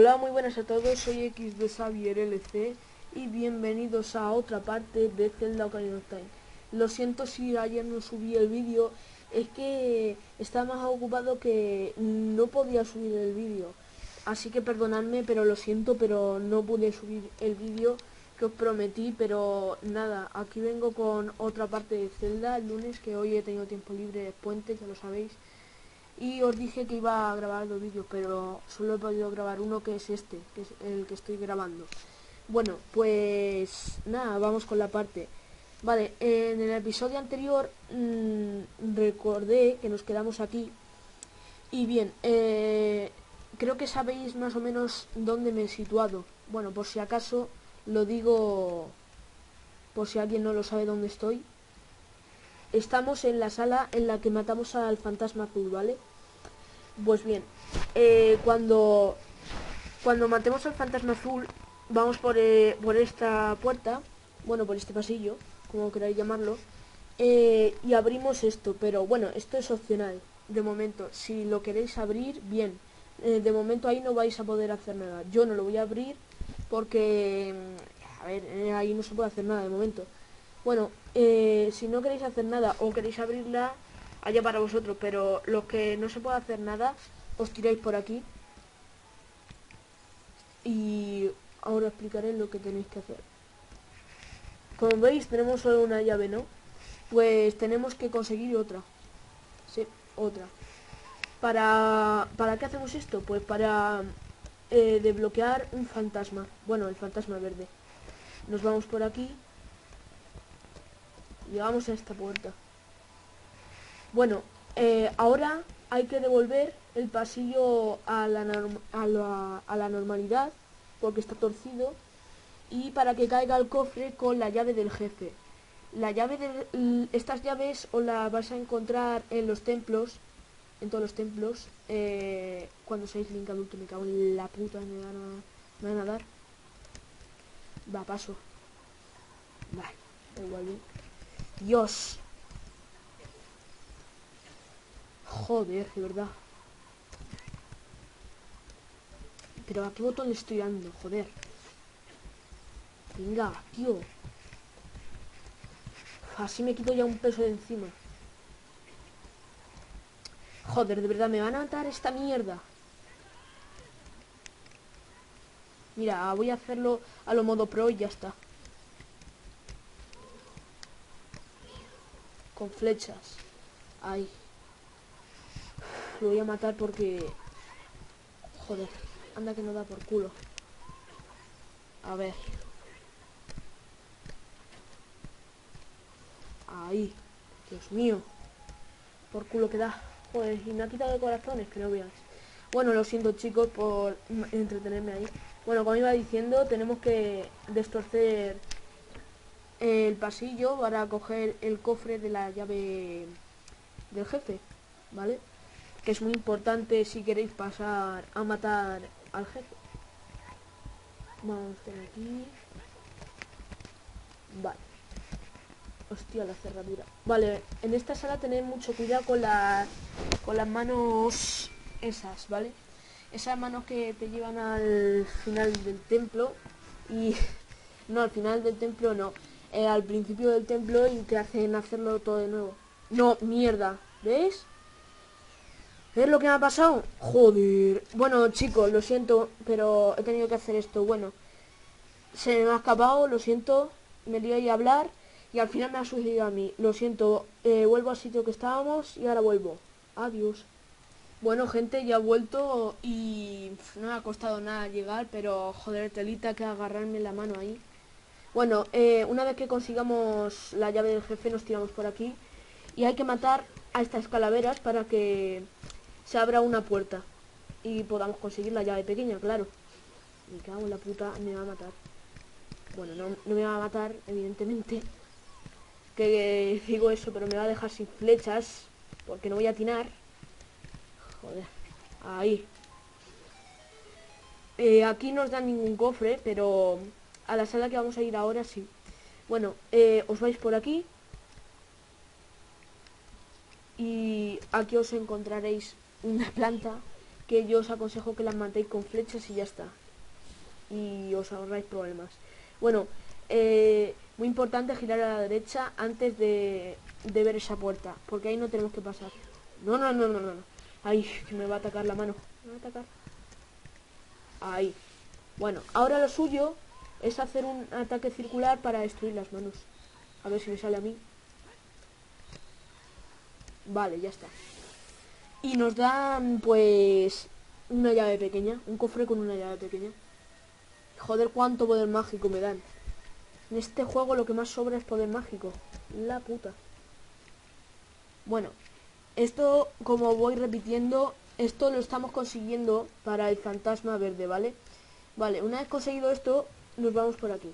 Hola, muy buenas a todos, soy Xavier LC y bienvenidos a otra parte de Zelda Ocarina of Time. Lo siento si ayer no subí el vídeo, es que estaba más ocupado que no podía subir el vídeo. Así que perdonadme, pero lo siento, pero no pude subir el vídeo que os prometí, pero nada, aquí vengo con otra parte de Zelda el lunes, que hoy he tenido tiempo libre, es puente, ya lo sabéis. Y os dije que iba a grabar dos vídeos, pero solo he podido grabar uno, que es este, que es el que estoy grabando. Bueno, pues nada, vamos con la parte. Vale, en el episodio anterior recordé que nos quedamos aquí. Y bien, creo que sabéis más o menos dónde me he situado. Bueno, por si acaso lo digo, por si alguien no lo sabe dónde estoy. Estamos en la sala en la que matamos al fantasma azul, ¿vale? Pues bien, cuando matemos al fantasma azul, vamos por esta puerta, bueno, por este pasillo, como queráis llamarlo, y abrimos esto, pero bueno, esto es opcional, de momento. Si lo queréis abrir, bien. De momento ahí no vais a poder hacer nada. Yo no lo voy a abrir porque, a ver, ahí no se puede hacer nada de momento. Bueno, si no queréis hacer nada o queréis abrirla, allá para vosotros, pero los que no se puede hacer nada, os tiráis por aquí y ahora explicaré lo que tenéis que hacer. Como veis, tenemos solo una llave, ¿no? Pues tenemos que conseguir otra. Sí, otra. ¿Para qué hacemos esto? Pues para desbloquear un fantasma. Bueno, el fantasma verde. Nos vamos por aquí. Llegamos a esta puerta. Bueno, ahora hay que devolver el pasillo a la normalidad, porque está torcido, y para que caiga el cofre con la llave del jefe. Estas llaves os las vais a encontrar en los templos, en todos los templos, cuando seáis Link adulto. Me cago en la puta, me van a dar. Va, paso. Vale, da igual, bien. Dios. Joder, de verdad. Pero ¿a qué botón le estoy dando? Joder. Venga, tío. Así me quito ya un peso de encima. Joder, de verdad, me van a matar esta mierda. Mira, voy a hacerlo a lo modo pro y ya está. Con flechas. Ahí. Lo voy a matar porque... Joder, anda que no da por culo. A ver. Ahí. Dios mío. Por culo que da. Joder, y me ha quitado de corazones, que no veas. Bueno, lo siento, chicos, por entretenerme ahí. Bueno, como iba diciendo, tenemos que destorcer el pasillo para coger el cofre de la llave del jefe, ¿vale? Que es muy importante si queréis pasar a matar al jefe. Vamos por aquí. Vale. Hostia, la cerradura. Vale, en esta sala tened mucho cuidado con las manos esas, ¿vale? Esas manos que te llevan al final del templo y... No, al final del templo no. Al principio del templo y te hacen hacerlo todo de nuevo. No, mierda. ¿Ves? ¿Ves lo que me ha pasado? Joder. Bueno, chicos, lo siento, pero he tenido que hacer esto. Bueno, se me ha escapado, lo siento. Me lío ahí a hablar y al final me ha sucedido a mí. Lo siento, vuelvo al sitio que estábamos y ahora vuelvo. Adiós. Bueno, gente, ya he vuelto y no me ha costado nada llegar, pero joder, telita que agarrarme la mano ahí. Bueno, una vez que consigamos la llave del jefe nos tiramos por aquí y hay que matar a estas calaveras para que se abra una puerta y podamos conseguir la llave pequeña, claro. Me cago en la puta, me va a matar. Bueno, no me va a matar, evidentemente, que digo eso, pero me va a dejar sin flechas porque no voy a atinar. Joder, ahí. Aquí no os dan ningún cofre, pero a la sala que vamos a ir ahora sí. Bueno, os vais por aquí y aquí os encontraréis una planta que yo os aconsejo que las matéis con flechas y ya está. Y os ahorráis problemas. Bueno, muy importante girar a la derecha antes de ver esa puerta, porque ahí no tenemos que pasar. No, no, no, no, no. Ay, que me va a atacar la mano. Me va a atacar. Ahí. Bueno, ahora lo suyo es hacer un ataque circular para destruir las manos. A ver si me sale a mí. Vale, ya está. Y nos dan, pues, una llave pequeña. Un cofre con una llave pequeña. Joder, cuánto poder mágico me dan. En este juego lo que más sobra es poder mágico. La puta. Bueno, esto, como voy repitiendo, esto lo estamos consiguiendo para el fantasma verde, ¿vale? Vale, una vez conseguido esto, nos vamos por aquí.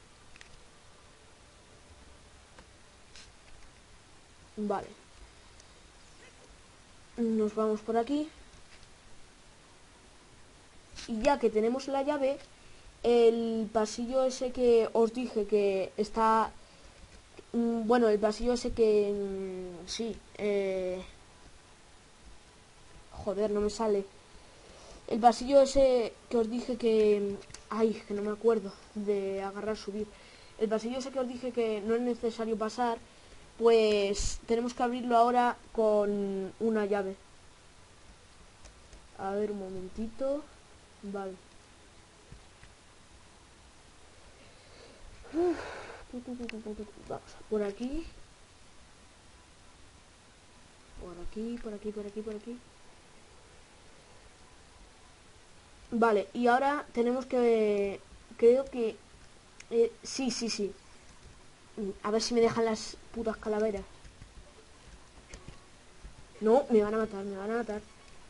Vale. Nos vamos por aquí. Y ya que tenemos la llave, el pasillo ese que os dije que está... Bueno, el pasillo ese que... Sí, joder, no me sale. El pasillo ese que os dije que... Ay, que no me acuerdo de agarrar, subir. El pasillo ese que os dije que no es necesario pasar, pues tenemos que abrirlo ahora con una llave. A ver, un momentito. Vale. Vamos por aquí. Por aquí, por aquí, por aquí, por aquí. Vale, y ahora tenemos que... Creo que... sí, sí, sí. A ver si me dejan las putas calaveras. No, me van a matar, me van a matar.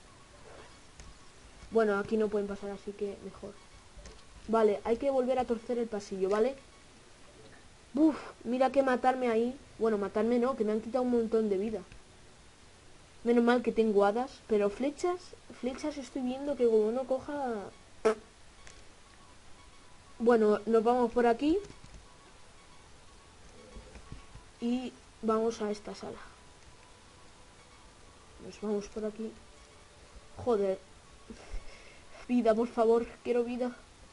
Bueno, aquí no pueden pasar, así que mejor. Vale, hay que volver a torcer el pasillo, ¿vale? Uf, mira que matarme ahí. Bueno, matarme no, que me han quitado un montón de vida. Menos mal que tengo hadas, pero flechas estoy viendo que como no coja... Bueno, nos vamos por aquí. Y vamos a esta sala. Nos vamos por aquí. Joder. Vida, por favor, quiero vida.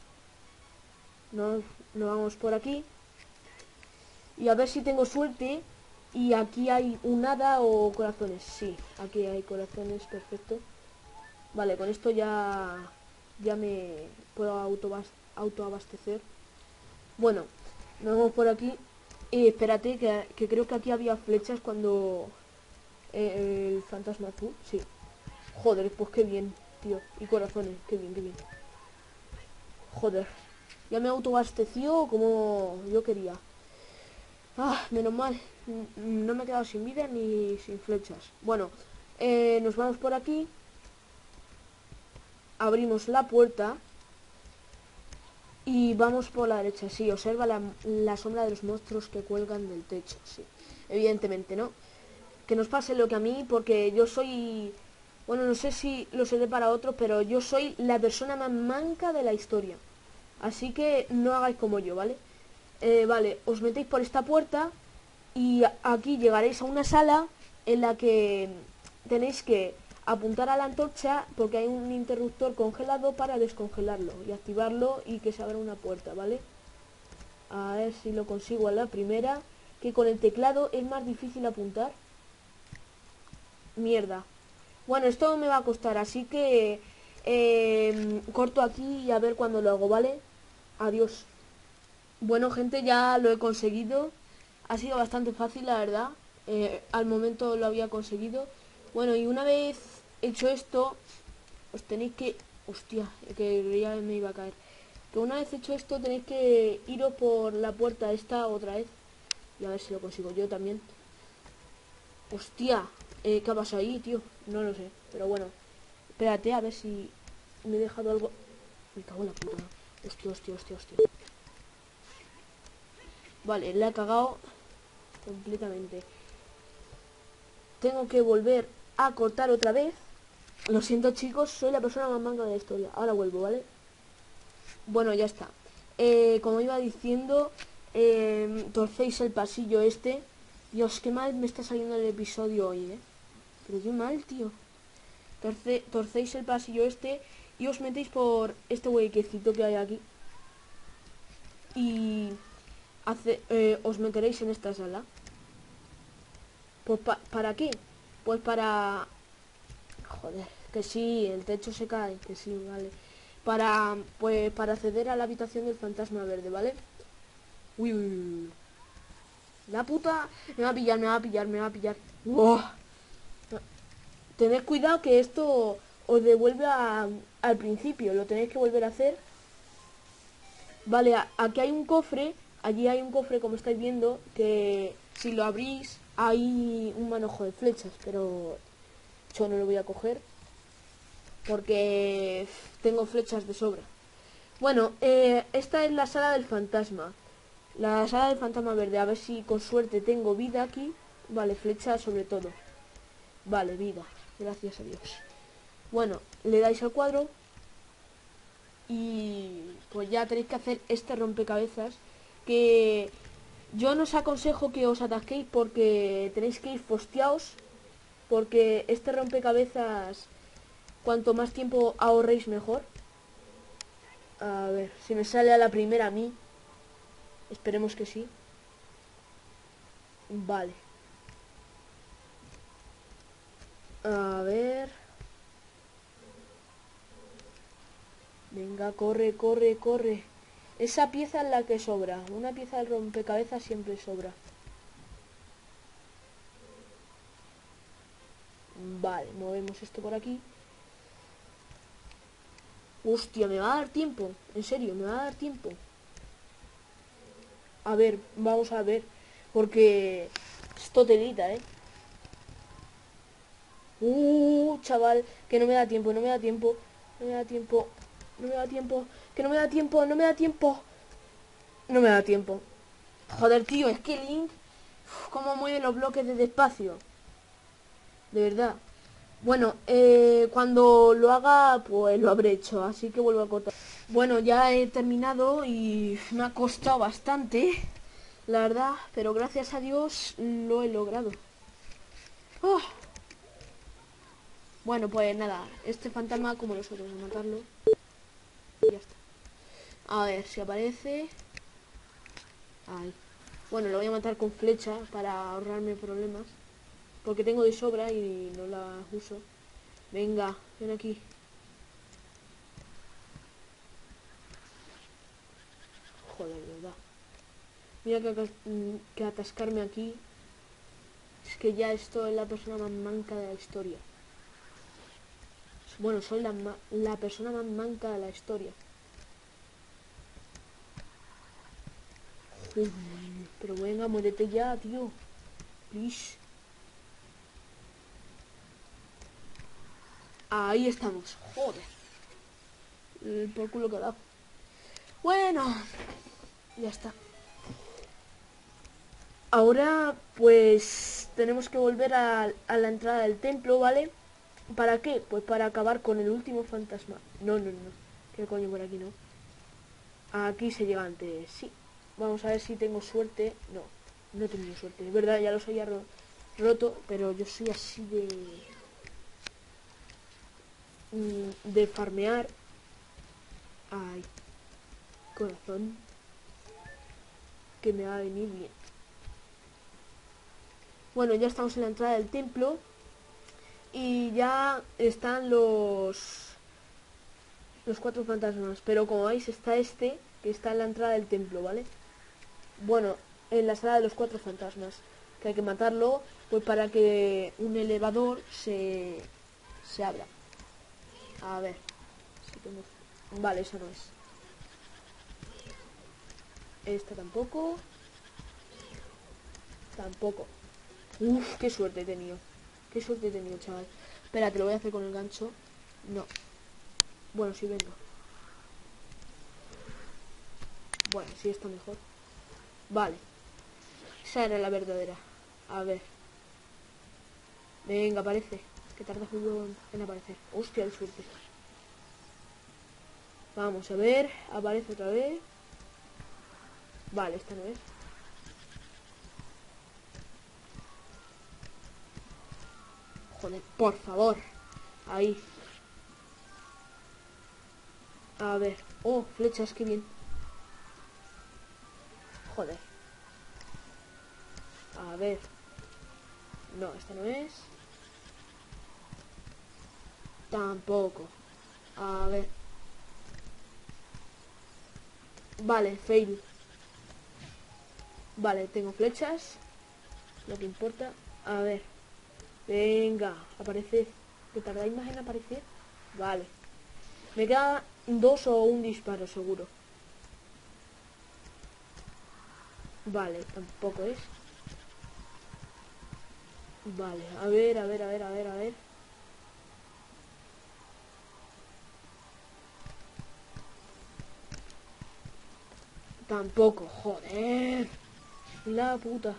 Nos vamos por aquí. Y a ver si tengo suerte. Y aquí hay un hada o corazones. Sí, aquí hay corazones, perfecto. Vale, con esto ya me puedo autoabastecer. Bueno, nos vamos por aquí. Espérate, que creo que aquí había flechas cuando el fantasma azul. Sí. Joder, pues qué bien, tío. Y corazones, qué bien, qué bien. Joder. Ya me autoabasteció como yo quería. Ah, menos mal. No me he quedado sin vida ni sin flechas. Bueno, nos vamos por aquí. Abrimos la puerta. Y vamos por la derecha. Sí, observa la sombra de los monstruos que cuelgan del techo. Sí, evidentemente, ¿no? Que nos pase lo que a mí, porque yo soy... Bueno, no sé si lo seré para otros, pero yo soy la persona más manca de la historia. Así que no hagáis como yo, ¿vale? Vale, os metéis por esta puerta y aquí llegaréis a una sala en la que tenéis que apuntar a la antorcha porque hay un interruptor congelado para descongelarlo y activarlo y que se abra una puerta, ¿vale? A ver si lo consigo a la primera, que con el teclado es más difícil apuntar. Mierda. Bueno, esto me va a costar, así que corto aquí y a ver cuándo lo hago, ¿vale? Adiós. Bueno, gente, ya lo he conseguido. Ha sido bastante fácil, la verdad. Al momento lo había conseguido. Bueno, y una vez hecho esto, os tenéis que... Hostia, que ya me iba a caer. Que una vez hecho esto tenéis que iros por la puerta esta otra vez. Y a ver si lo consigo yo también. Hostia, ¿qué ha pasado ahí, tío? No lo sé, pero bueno. Espérate, a ver si me he dejado algo... Me cago en la puta. Hostia, hostia, hostia, hostia. Vale, la he cagado completamente. Tengo que volver a cortar otra vez. Lo siento, chicos, soy la persona más manga de la historia. Ahora vuelvo, ¿vale? Bueno, ya está. Como iba diciendo, torcéis el pasillo este. Dios, qué mal me está saliendo el episodio hoy, ¿eh? Pero qué mal, tío. torcéis el pasillo este y os metéis por este huequecito que hay aquí. Y os meteréis en esta sala. Pues ¿para qué? Pues para... Joder, que sí, el techo se cae, que sí, vale. Pues para acceder a la habitación del fantasma verde, ¿vale? Uy, uy, uy. La puta... Me va a pillar, me va a pillar, me va a pillar. ¡Wow! Tened cuidado que esto os devuelve al principio. Lo tenéis que volver a hacer. Vale, aquí hay un cofre. Allí hay un cofre, como estáis viendo, que si lo abrís hay un manojo de flechas, pero yo no lo voy a coger porque tengo flechas de sobra. Bueno, esta es la sala del fantasma. La sala del fantasma verde. A ver si con suerte tengo vida aquí. Vale, flecha sobre todo. Vale, vida. Gracias a Dios. Bueno, le dais al cuadro. Y pues ya tenéis que hacer este rompecabezas. Que yo no os aconsejo que os atasquéis porque tenéis que ir posteados. Porque este rompecabezas, cuanto más tiempo ahorréis mejor. A ver, si me sale a la primera a mí. Esperemos que sí. Vale. A ver. Venga, corre, corre, corre. Esa pieza es la que sobra. Una pieza del rompecabezas siempre sobra. Vale, movemos esto por aquí. Hostia, me va a dar tiempo. En serio, me va a dar tiempo. A ver, vamos a ver. Porque esto telita, chaval, que no me da tiempo, no me da tiempo. No me da tiempo. No me da tiempo. Que no me da tiempo, no me da tiempo. No me da tiempo. Joder, tío, es que Link... Cómo mueve los bloques desde espacio. De verdad. Bueno, cuando lo haga, pues lo habré hecho. Así que vuelvo a cortar. Bueno, ya he terminado y me ha costado bastante, la verdad. Pero gracias a Dios lo he logrado. Oh. Bueno, pues nada. Este fantasma, como nosotros, a matarlo. Y ya está. A ver si aparece. Ay. Bueno, lo voy a matar con flecha para ahorrarme problemas. Porque tengo de sobra y no la uso. Venga, ven aquí. Joder, de verdad. Mira que atascarme aquí. Es que ya esto es la persona más manca de la historia. Bueno, soy la persona más manca de la historia. Uy, pero venga, muérete ya, tío. Please. Ahí estamos. Joder. Por culo que ha dado. Bueno. Ya está. Ahora, pues, tenemos que volver a la entrada del templo, ¿vale? ¿Para qué? Pues para acabar con el último fantasma. No, no, no. ¿Qué coño por aquí no? Aquí se llega antes. Sí. Vamos a ver si tengo suerte. No, no he tenido suerte. Es verdad, ya los había roto, pero yo soy así de farmear. Ay, corazón. Que me va a venir bien. Bueno, ya estamos en la entrada del templo. Y ya están los 4 fantasmas. Pero como veis está este, que está en la entrada del templo, ¿vale? Bueno, en la sala de los 4 fantasmas. Que hay que matarlo, pues para que un elevador se abra. A ver. Si tengo... Vale, esa no es. Esta tampoco. Tampoco. Uf, qué suerte he tenido. Qué suerte he tenido, chaval. Espera, te lo voy a hacer con el gancho. No. Bueno, sí, vengo. Bueno, sí está mejor. Vale. Esa era la verdadera. A ver. Venga, aparece. Que tarda en aparecer. Hostia, de suerte. Vamos a ver. Aparece otra vez. Vale, esta no es. Joder, por favor. Ahí. A ver. Oh, flechas, qué bien. Joder. A ver. No, esta no es. Tampoco. A ver. Vale, fail. Vale, tengo flechas. Lo que importa. A ver. Venga, aparece. ¿Que tardáis más en aparecer? Vale. Me queda 2 o un disparo, seguro. Vale, tampoco es. Vale, a ver, a ver, a ver, a ver, a ver. Tampoco, joder. La puta.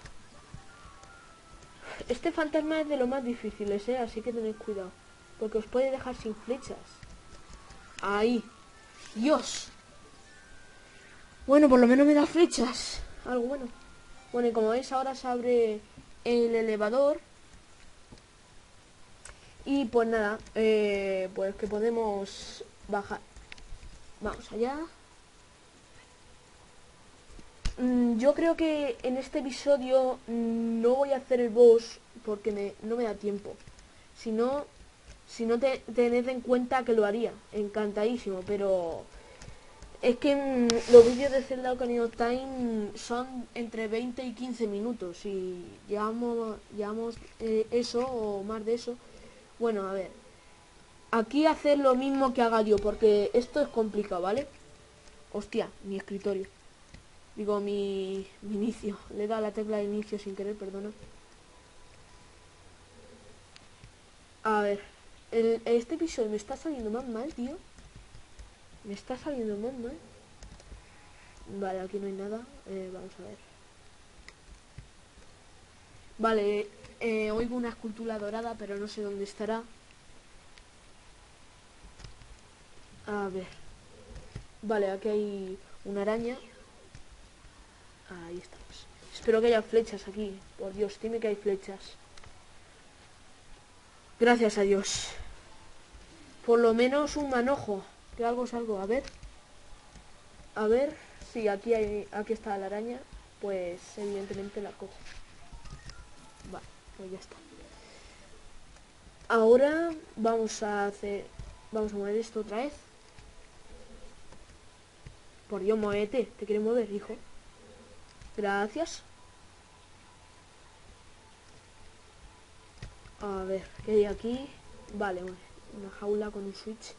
Este fantasma es de lo más difíciles, así que tened cuidado. Porque os puede dejar sin flechas. Ahí. Dios. Bueno, por lo menos me da flechas. Algo bueno. Bueno, y como veis ahora se abre el elevador. Y pues nada, pues que podemos bajar. Vamos allá. Yo creo que en este episodio no voy a hacer el boss porque no me da tiempo. Si no tened en cuenta que lo haría, encantadísimo, pero es que los vídeos de Zelda Ocarina of Time son entre 20 y 15 minutos y llevamos eso o más de eso. Bueno, a ver, aquí hacer lo mismo que haga yo porque esto es complicado, ¿vale? Hostia, mi escritorio. Digo, mi inicio. Le he dado la tecla de inicio sin querer, perdona. A ver. Este episodio me está saliendo más mal, tío. Me está saliendo más mal. Vale, aquí no hay nada. Vamos a ver. Vale, oigo una escultura dorada, pero no sé dónde estará. A ver. Vale, aquí hay una araña. Ahí estamos. Espero que haya flechas aquí. Por Dios, dime que hay flechas. Gracias a Dios. Por lo menos un manojo. Que algo es algo. A ver. A ver. Sí, aquí está la araña. Pues evidentemente la cojo. Vale, pues ya está. Ahora vamos a mover esto otra vez. Por Dios, muévete. ¿Te quieres mover, hijo? Gracias. A ver, ¿qué hay aquí? Vale, una jaula con un switch.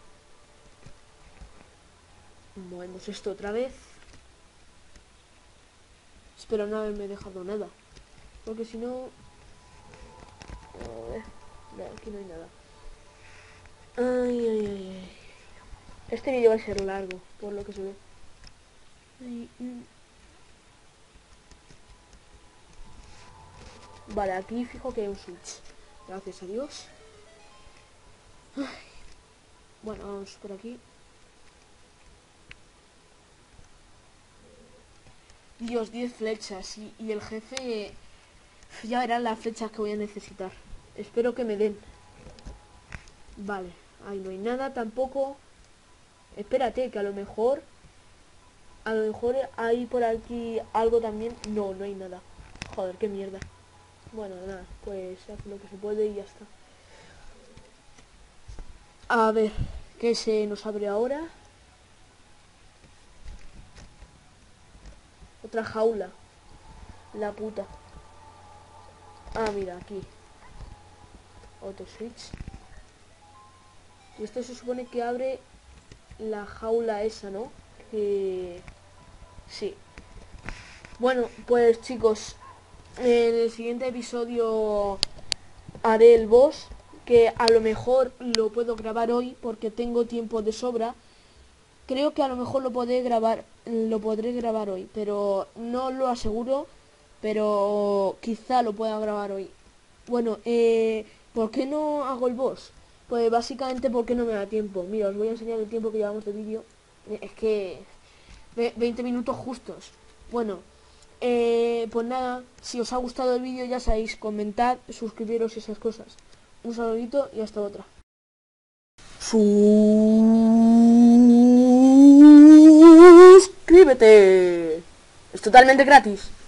Movemos esto otra vez. Espero no haberme dejado nada. Porque si no... A ver, no, aquí no hay nada. Ay, ay, ay, ay. Este vídeo va a ser largo, por lo que se ve. Ay, Vale, aquí fijo que hay un switch. Gracias a Dios. Ay. Bueno, vamos por aquí. Dios, 10 flechas. Y el jefe... Ya verán las flechas que voy a necesitar. Espero que me den. Vale, ahí no hay nada tampoco. Espérate, que a lo mejor hay por aquí algo también. No, no hay nada. Joder, qué mierda. Bueno, nada, pues se hace lo que se puede y ya está. A ver, ¿qué se nos abre ahora? Otra jaula. La puta. Ah, mira, aquí. Otro switch. Y esto se supone que abre la jaula esa, ¿no? Sí. Bueno, pues chicos, en el siguiente episodio haré el boss, que a lo mejor lo puedo grabar hoy porque tengo tiempo de sobra. Creo que a lo mejor lo podré grabar hoy, pero no lo aseguro, pero quizá lo pueda grabar hoy. Bueno, ¿por qué no hago el boss? Pues básicamente porque no me da tiempo. Mira, os voy a enseñar el tiempo que llevamos de vídeo. Es que 20 minutos justos. Bueno, pues nada, si os ha gustado el vídeo ya sabéis, comentad, suscribiros y esas cosas. Un saludito y hasta otra. suscríbete. Es totalmente gratis.